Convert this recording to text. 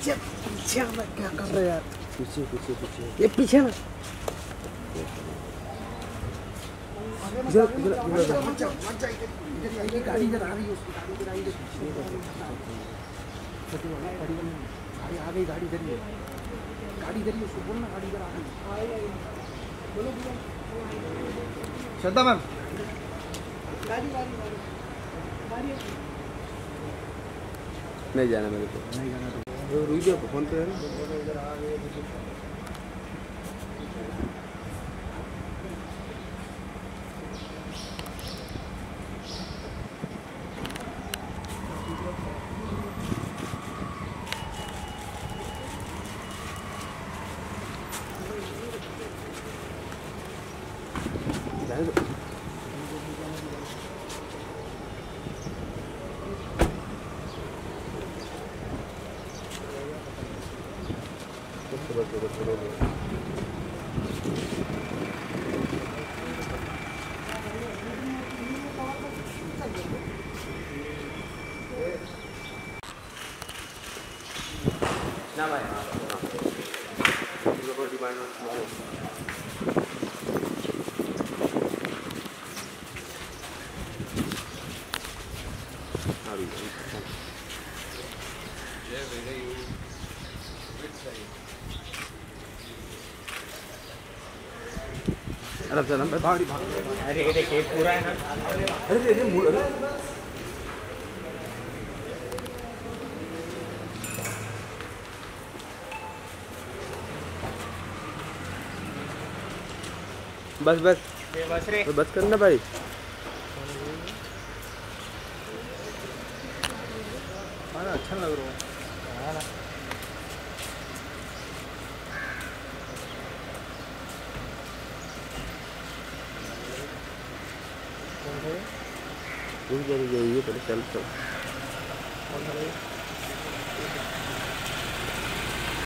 पीछे पीछे आना, क्या कर रहे यार? पीछे पीछे पीछे ये पीछे ना। गाड़ी इधर आ रही है, उसकी गाड़ी इधर आई है। गाड़ी आ गई, गाड़ी इधर ही है, गाड़ी इधर ही है, उसको बोलना गाड़ी इधर आ रही है। बोलो श्रद्धा मैम, गाड़ी गाड़ी गाड़ी नहीं जाना मेरे को, नहीं जाना तो रुक जाओ, फोन पे है ना। इधर आ गए। ना भाई, अरे चल हम भाग भाग। अरे ये देखिए पूरा है ना। अरे अरे मुड़, अरे बस बस बस रे, बस करना भाई। अच्छा लग रहा है ना। रुक जा, ये पहले चल चल।